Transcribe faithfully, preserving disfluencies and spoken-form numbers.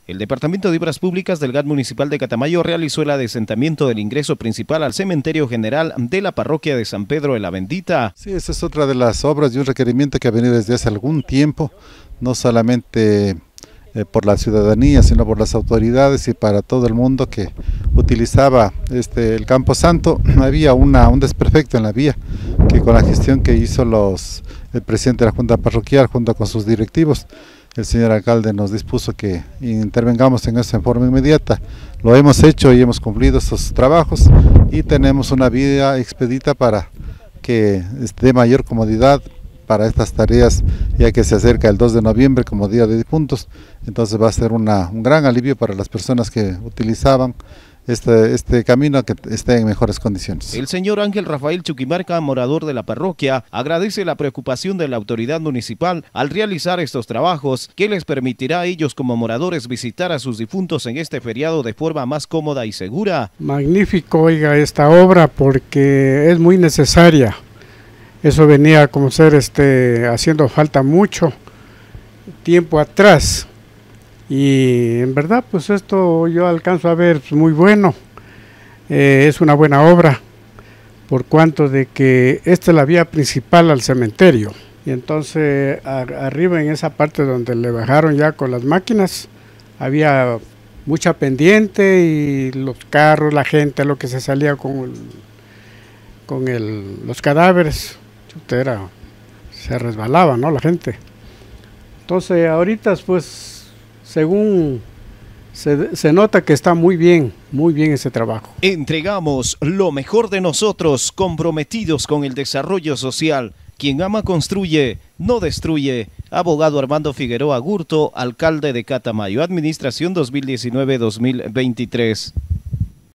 El Departamento de Obras Públicas del G A T Municipal de Catamayo realizó el adesentamiento del ingreso principal al cementerio general de la parroquia de San Pedro de la Bendita. Sí, esa es otra de las obras y un requerimiento que ha venido desde hace algún tiempo, no solamente eh, por la ciudadanía, sino por las autoridades y para todo el mundo que utilizaba este, el Campo Santo. Había una, un desperfecto en la vía, que con la gestión que hizo los, el presidente de la Junta Parroquial junto con sus directivos, el señor alcalde nos dispuso que intervengamos en eso en forma inmediata. Lo hemos hecho y hemos cumplido estos trabajos y tenemos una vía expedita para que dé mayor comodidad para estas tareas, ya que se acerca el dos de noviembre como Día de Difuntos. Entonces va a ser una, un gran alivio para las personas que utilizaban Este, este camino, que esté en mejores condiciones. El señor Ángel Rafael Chuquimarca, morador de la parroquia, agradece la preocupación de la autoridad municipal al realizar estos trabajos, que les permitirá a ellos como moradores visitar a sus difuntos en este feriado de forma más cómoda y segura. Magnífico, oiga, esta obra, porque es muy necesaria. Eso venía como ser este, haciendo falta mucho tiempo atrás. Y en verdad pues esto yo alcanzo a ver muy bueno, eh, es una buena obra, por cuanto de que esta es la vía principal al cementerio, y entonces a, arriba en esa parte donde le bajaron ya con las máquinas, había mucha pendiente y los carros, la gente, lo que se salía con, el, con el, los cadáveres, era, se resbalaba, ¿no?, la gente. Entonces ahorita pues según se, se nota que está muy bien, muy bien ese trabajo. Entregamos lo mejor de nosotros, comprometidos con el desarrollo social. Quien ama construye, no destruye. Abogado Armando Figueroa Gurto, alcalde de Catamayo, administración dos mil diecinueve a dos mil veintitrés.